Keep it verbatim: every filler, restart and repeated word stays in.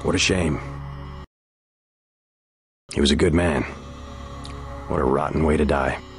What a shame. He was a good man. What a rotten way to die.